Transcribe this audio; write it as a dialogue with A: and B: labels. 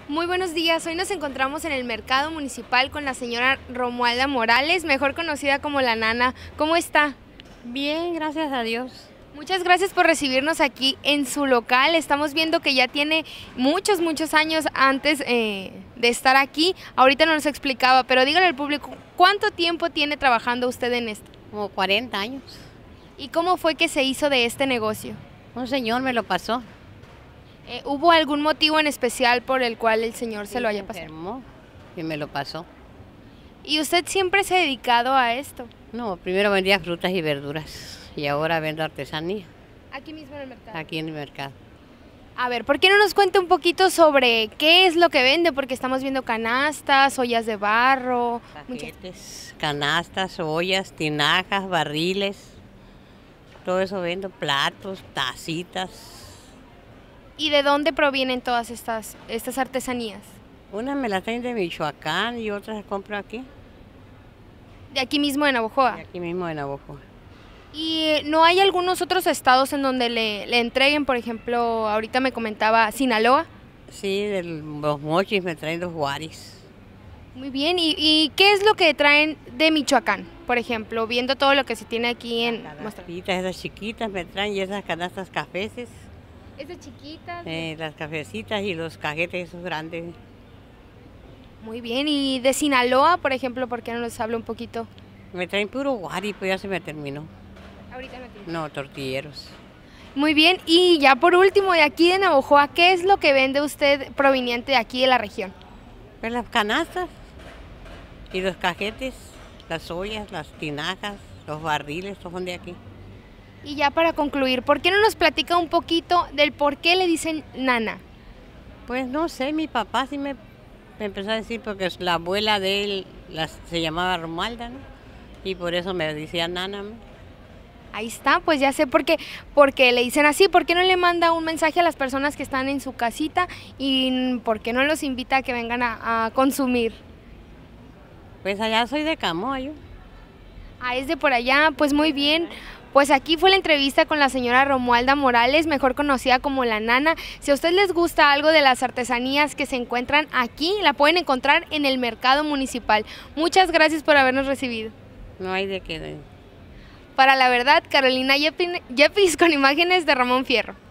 A: Muy buenos días, hoy nos encontramos en el mercado municipal con la señora Romualda Morales, mejor conocida como la Nana. ¿Cómo está?
B: Bien, gracias a Dios.
A: Muchas gracias por recibirnos aquí en su local. Estamos viendo que ya tiene muchos años antes de estar aquí. Ahorita no nos explicaba, pero dígale al público, ¿cuánto tiempo tiene trabajando usted en esto?
B: Como 40 años.
A: ¿Y cómo fue que se hizo de este negocio?
B: Un señor me lo pasó.
A: ¿Hubo algún motivo en especial por el cual el señor se lo haya pasado?
B: Enfermó y me lo pasó.
A: ¿Y usted siempre se ha dedicado a esto?
B: No, primero vendía frutas y verduras y ahora vendo artesanía
A: Aquí mismo en el mercado.
B: aquí en el mercado.
A: A ver, ¿por qué no nos cuenta un poquito sobre qué es lo que vende? Porque estamos viendo canastas, ollas de barro,
B: Cajetes, canastas, ollas, tinajas, barriles, todo eso vendo, platos, tacitas.
A: ¿Y de dónde provienen todas estas artesanías?
B: Unas me las traen de Michoacán y otras las compro aquí,
A: De aquí mismo en Navojoa.
B: de aquí mismo en Navojoa.
A: ¿Y no hay algunos otros estados en donde le entreguen, por ejemplo, ahorita me comentaba Sinaloa?
B: Sí, de los mochis me traen los guaris.
A: Muy bien, ¿y qué es lo que traen de Michoacán? Por ejemplo, viendo todo lo que se tiene aquí en...
B: Canastitas, esas chiquitas me traen y esas canastas cafeces,
A: ¿Es de chiquitas?
B: las cafecitas y los cajetes esos grandes.
A: Muy bien, ¿y de Sinaloa, por ejemplo, por qué no nos habla un poquito?
B: Me traen puro guari, pues ya se me terminó.
A: Ahorita no tiene.
B: No, tortilleros.
A: Muy bien, y ya por último, de aquí de Navojoa, ¿qué es lo que vende usted proveniente de aquí de la región?
B: Pues las canastas y los cajetes, las ollas, las tinajas, los barriles, todos son de aquí.
A: Y ya para concluir, ¿por qué no nos platica un poquito del por qué le dicen Nana?
B: Pues no sé, mi papá sí me empezó a decir porque la abuela de él se llamaba Romualda, ¿no? Y por eso me decía Nana, ¿no?
A: Ahí está, pues ya sé por qué le dicen así. ¿Por qué no le manda un mensaje a las personas que están en su casita y por qué no los invita a que vengan a consumir?
B: Pues allá soy de Camoyo.
A: Ah, es de por allá, pues muy bien. Pues aquí fue la entrevista con la señora Romualda Morales, mejor conocida como la Nana. Si a usted les gusta algo de las artesanías que se encuentran aquí, la pueden encontrar en el mercado municipal. Muchas gracias por habernos recibido.
B: No hay de qué.
A: Para la verdad, Carolina Yepis con imágenes de Ramón Fierro.